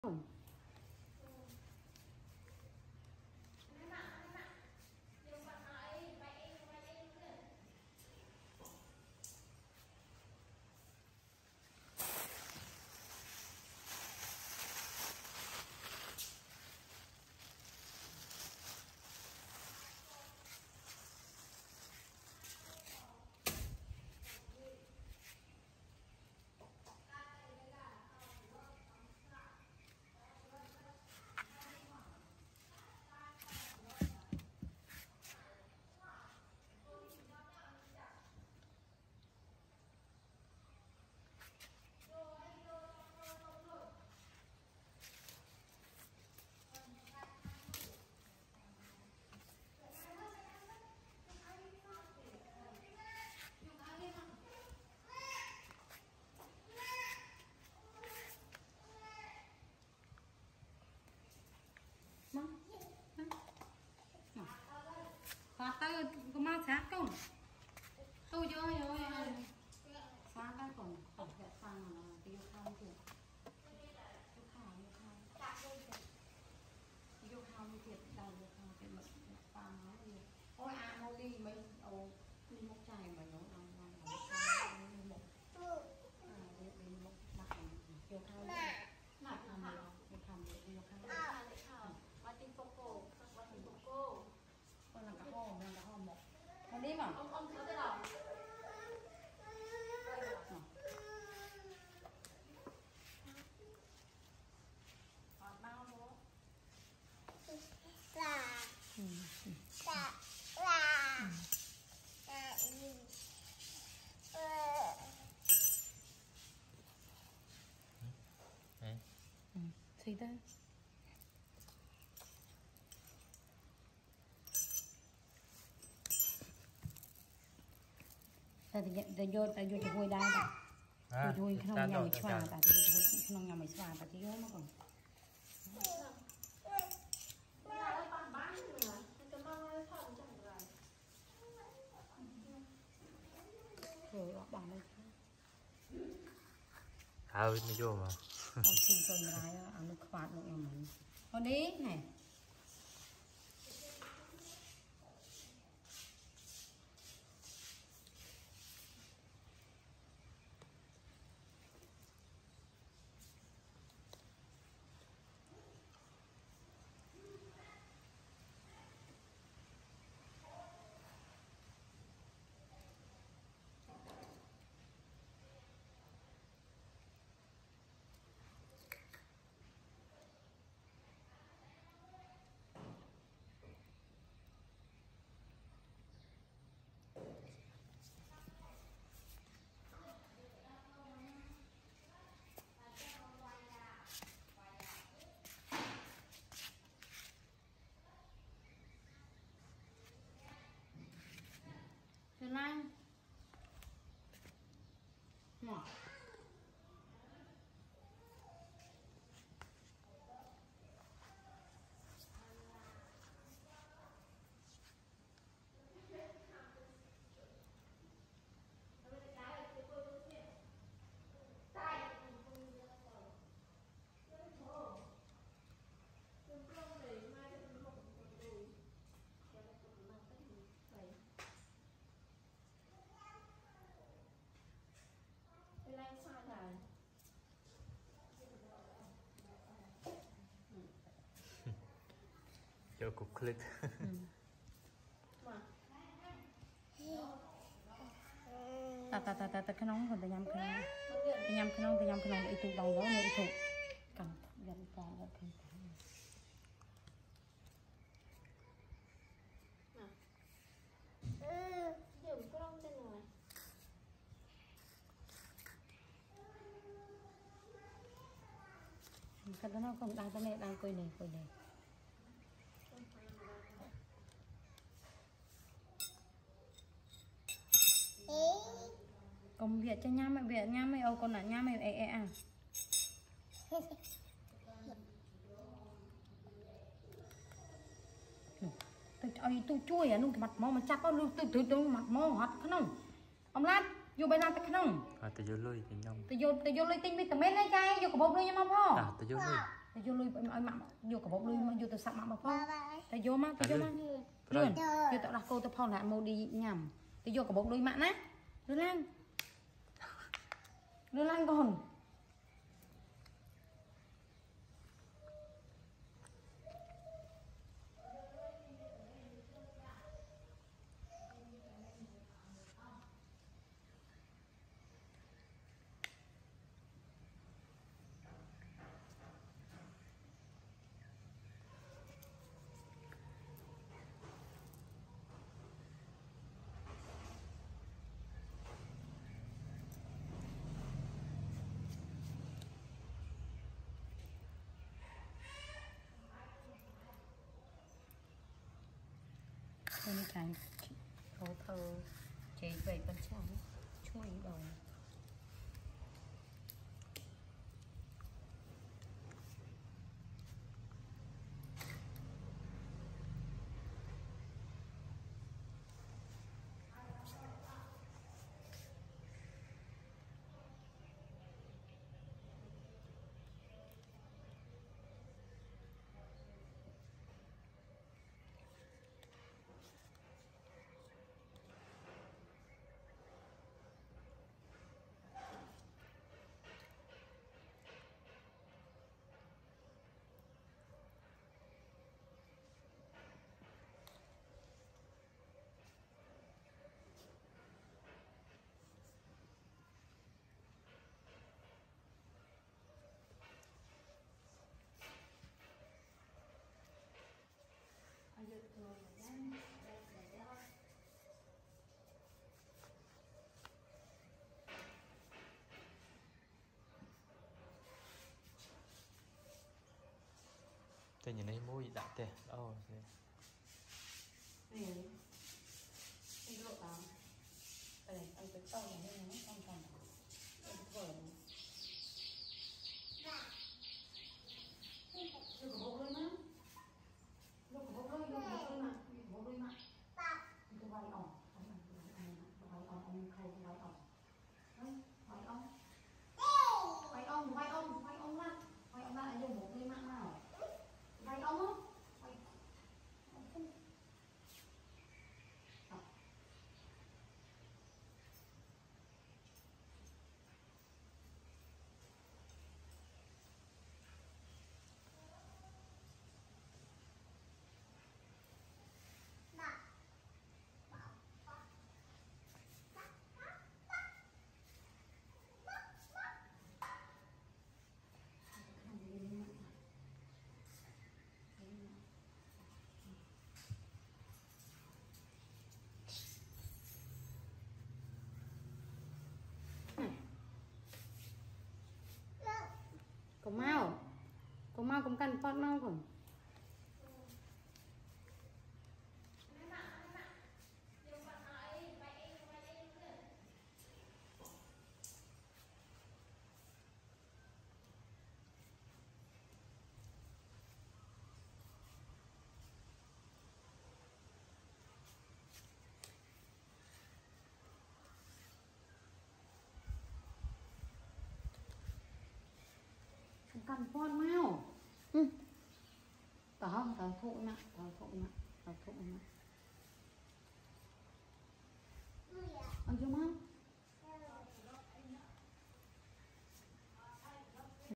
Phạt tay có mang sát không? Tôi vô rồi sát tay còn tổng vệ sang mà tiêu khao kìa. Tiêu khao như thiệt đầu tiêu khao cái mật phàm nó gì. Ôi MODY mấy đi mốc chài mà nó đang một đi mốc đặt tiêu khao đặt làm gì tiêu khao và tin cô con là cá ho một con đi mà ông có cái đầu bao nữa gì đây ta vô thì vui đây nè vui không nhà mình xoa ta thì vui không nhà mình xoa ta thì vô nó còn rồi bằng đây thôi nó vô mà ông xin tôi lại nó khoát được em mình con đi này Trần Anh nhỏ cho cục click ta cái nóng còn ta nhâm cái nóng để tụ đầu đó để tụ cầm gần ta rồi không cái đó nó không đang tới này đang coi này công việc cho nha mày âu con là nha mày à tôi chui à nung mặt mò mà chắc có luôn tôi mặt mò hot không ông lát vô bên nào không tôi vô lui thì nhông tôi vô lui tinh vitamin này trai vô của bông luôn nha mong ho tôi vô lui ta vô lui ai mặn vô cả bọc lui mà vô từ sập mặn mà phong ta vô mà luôn vô tạo đặt cô ta phong lại MODY nhầm ta vô cả bọc lui mặn á đưa lan còn đây là cái thấu thơ chế về con cháu chui đầu Thế nhìn thấy mũi đã thế. Oh, này cái lộ đó đây ăn cái to này nó con ăn cái vở được bốc lên má được bốc lên mà cái vai ỏng ông khâu vai ỏng vai ỏng lại dùng một cây mạng nào vai ỏng á Có mau cũng cần con mau không cần con mau tao thụ nặng ăn chưa má